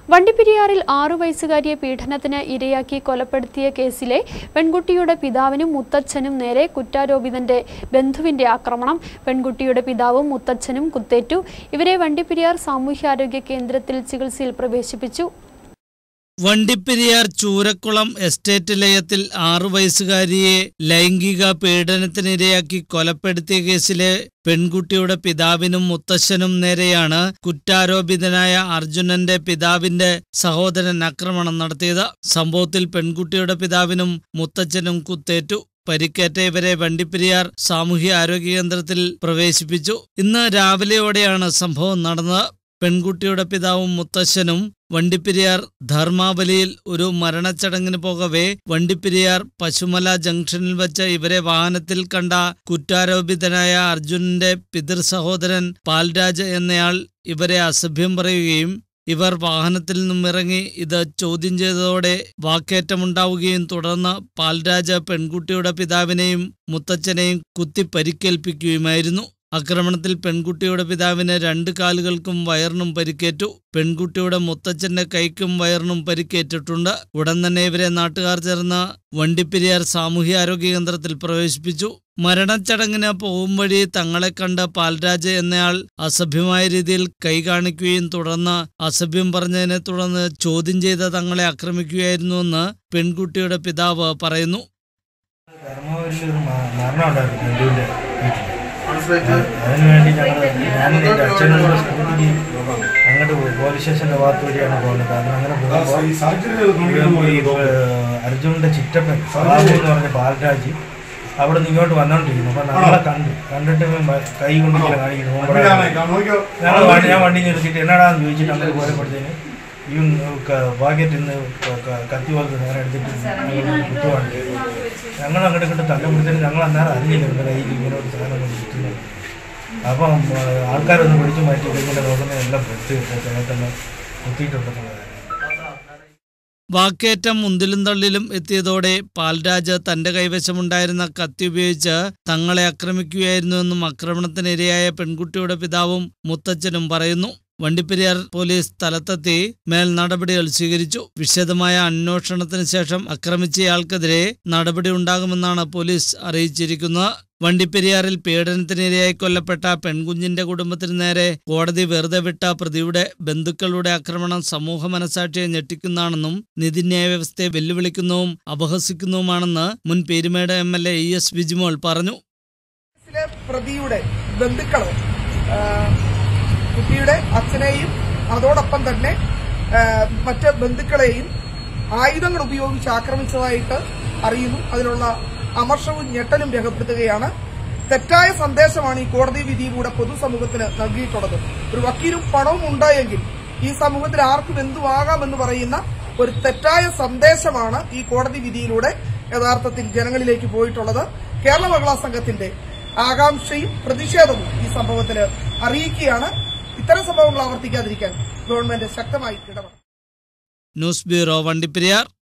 വണ്ടിപ്പെരിയാറിൽ 6 വയസ്സുകാരിയെ പീഡനത്തിന് ഇരയാക്കി കൊലപ്പെടുത്തിയ കേസിലെ പെൺകുട്ടിയുടെ പിതാവിനും മുത്തച്ഛനും നേരെ കുറ്റാരോപിതന്റെ ബന്ധുവിന്റെ ആക്രമണം. പെൺകുട്ടിയുടെ പിതാവും മുത്തച്ഛനും കുത്തേറ്റു. ഇവരെ വണ്ടിപ്പെരിയാർ സാമൂഹ്യാരോഗ്യ കേന്ദ്രത്തിൽ ചികിത്സയിൽ പ്രവേശിപ്പിച്ചു. വണ്ടിപ്പെരിയാർ ചൂരക്കുളം എസ്റ്റേറ്റ് ലയത്തിൽ 6 വയസ്സുകാരിയെ ലൈംഗിക പീഡനത്തിനിരയാക്കി കൊലപ്പെടുത്തിയ കേസിലെ പെൺകുട്ടിയുടെ പിതാവിനും മുത്തശ്ശനും നേരെയാണ് കുറ്റാരോപിതനായ അർജുനന്റെ പിതാവിന്റെ സഹോദരൻ ആക്രമണം നടത്തിയത്. സംഭവത്തിൽ പെൺകുട്ടിയുടെ പിതാവിനും മുത്തച്ഛനും കുത്തേറ്റു. പരിക്കേറ്റ ഇവരെ വണ്ടിപ്പെരിയാർ സാമൂഹ്യ ആരോഗ്യ കേന്ദ്രത്തിൽ പ്രവേശിപ്പിച്ചു. ഇന്ന് രാവിലെയോടെയാണ് സംഭവം നടന്നത്. പെൺകുട്ടിയുടെ പിതാവും മുത്തശ്ശനും വണ്ടിപ്പെരിയാർ ധർമാവലിയിൽ ഒരു മരണച്ചടങ്ങിന് പോകവേ വണ്ടിപ്പെരിയാർ പശുമല ജംഗ്ഷനിൽ വെച്ച് ഇവരെ വാഹനത്തിൽ കണ്ട കുറ്റാരോപിതനായ അർജുനന്റെ പിതൃ സഹോദരൻ പാൽരാജ് എന്നയാൾ ഇവരെ അസഭ്യം പറയുകയും ഇവർ വാഹനത്തിൽ നിന്നും ഇറങ്ങി ഇത് ചോദ്യം ചെയ്തതോടെ വാക്കേറ്റമുണ്ടാവുകയും തുടർന്ന് പാൽരാജ് പെൺകുട്ടിയുടെ പിതാവിനെയും മുത്തച്ഛനെയും കുത്തി പരിക്കേൽപ്പിക്കുകയുമായിരുന്നു. ആക്രമണത്തിൽ പെൺകുട്ടിയുടെ പിതാവിന് 2 കാലുകൾക്കും വയറിനും പരിക്കേറ്റു. പെൺകുട്ടിയുടെ മുത്തച്ഛന്റെ കൈക്കും വയറിനും പരിക്കേറ്റിട്ടുണ്ട്. ഉടൻ തന്നെ ഇവരെ നാട്ടുകാർ ചേർന്ന് വണ്ടിപ്പെരിയാർ സാമൂഹ്യാരോഗ്യ കേന്ദ്രത്തിൽ പ്രവേശിപ്പിച്ചു. മരണച്ചടങ്ങിന് പോകും വഴി തങ്ങളെ കണ്ട പാൽരാജ് എന്നയാൾ അസഭ്യമായ രീതിയിൽ കൈ കാണിക്കുകയും തുടർന്ന് അസഭ്യം പറഞ്ഞതിനെ തുടർന്ന് ചോദ്യം ചെയ്ത തങ്ങളെ ആക്രമിക്കുകയായിരുന്നുവെന്ന് പെൺകുട്ടിയുടെ പിതാവ് പറയുന്നു. അതിനുവേണ്ടി ഞാനും എൻ്റെ അച്ഛനും കൂടെ സ്കൂട്ടിക്ക് അങ്ങോട്ട് പോലീസ് സ്റ്റേഷൻ്റെ ഭാഗത്ത് വഴിയാണ് പോകുന്നത്. കാരണം അങ്ങനെ പോകുമ്പോൾ അർജുനൻ്റെ ചിറ്റപ്പൻ ബാബു എന്ന് പറഞ്ഞ പാൽരാജ് അവിടെ നിന്ന് ഇങ്ങോട്ട് വന്നോണ്ടിരിക്കുന്നു. അപ്പം നമ്മളെ കണ്ടിട്ട് കൈ കൊണ്ട് കാണിക്കുന്നു. ഞാൻ വണ്ടി നിർത്തിയിട്ട് എന്നാടാന്ന് ചോദിച്ചിട്ട് അങ്ങനെ പോയപ്പോഴത്തേന് ഈ ഭാഗ്യത്തിൽ നിന്ന് കത്തി പോലത്തെ നേരെ എടുത്തിട്ട് കുത്തുവാണ്. ഞങ്ങൾ അങ്ങോട്ട് ഇങ്ങോട്ട് തല്ലപ്പെടുത്തേന് ഞങ്ങൾ അന്നേരം അറിഞ്ഞില്ല എൻ്റെ കയ്യിൽ ഇങ്ങനെ ഒരു സാധനം ഇരിക്കുന്നത്. അപ്പം ആൾക്കാരൊന്ന് പിടിച്ചു മാറ്റി ഇങ്ങനെ നോക്കുന്ന എല്ലാം തന്നെ കുത്തിയിട്ടുണ്ടെന്നുള്ളത്. വാക്കേറ്റം മുന്തിലും തള്ളിലും എത്തിയതോടെ പാൽരാജ് തന്റെ കൈവശമുണ്ടായിരുന്ന കത്തി ഉപയോഗിച്ച് തങ്ങളെ ആക്രമിക്കുകയായിരുന്നുവെന്നും ആക്രമണത്തിനിരയായ പെൺകുട്ടിയുടെ പിതാവും മുത്തച്ഛനും പറയുന്നു. വണ്ടിപ്പെരിയാർ പോലീസ് സ്ഥലത്തെത്തി മേൽ നടപടികൾ സ്വീകരിച്ചു. വിശദമായ അന്വേഷണത്തിന് ശേഷം ആക്രമിച്ചയാൾക്കെതിരെ നടപടി ഉണ്ടാകുമെന്നാണ് പോലീസ് അറിയിച്ചിരിക്കുന്നത്. വണ്ടിപ്പെരിയാറിൽ പീഡനത്തിനിരയായി കൊല്ലപ്പെട്ട പെൺകുഞ്ഞിന്റെ കുടുംബത്തിന് നേരെ കോടതി വെറുതെ വിട്ട പ്രതിയുടെ ബന്ധുക്കളുടെ ആക്രമണം സമൂഹ മനസാക്ഷിയെ ഞെട്ടിക്കുന്നതാണെന്നും നീതിന്യായ വ്യവസ്ഥയെ വെല്ലുവിളിക്കുന്നതും അപഹസിക്കുന്നതുമാണെന്ന് മുൻ പീരുമേട് MLA ES വിജിമോൾ പറഞ്ഞു. പ്രതിയുടെ ബന്ധുക്കളെ, കുട്ടിയുടെ അച്ഛനെയും അതോടൊപ്പം തന്നെ മറ്റ് ബന്ധുക്കളെയും ആയുധങ്ങൾ ഉപയോഗിച്ച് ആക്രമിച്ചതായിട്ട് അറിയുന്നു. അതിനുള്ള അമർഷവും ഞെട്ടലും രേഖപ്പെടുത്തുകയാണ്. തെറ്റായ സന്ദേശമാണ് ഈ കോടതി വിധിയിലൂടെ പൊതുസമൂഹത്തിന് നൽകിയിട്ടുള്ളത്. ഒരു വക്കീലും പണവും ഉണ്ടായെങ്കിൽ ഈ സമൂഹത്തിൽ ആർക്കും എന്തുമാകാമെന്ന് പറയുന്ന ഒരു തെറ്റായ സന്ദേശമാണ് ഈ കോടതി വിധിയിലൂടെ യഥാർത്ഥത്തിൽ ജനങ്ങളിലേക്ക് പോയിട്ടുള്ളത്. കേരള മഹിളാ സംഘത്തിന്റെ ആകാംക്ഷയും പ്രതിഷേധവും ഈ സംഭവത്തിൽ അറിയിക്കുകയാണ്. ഇത്തരം സംഭവങ്ങൾ ആവർത്തിക്കാതിരിക്കാൻ ഗവൺമെന്റ് ശക്തമായി ഇടപെടണം. News bureau, Vandiperiyar.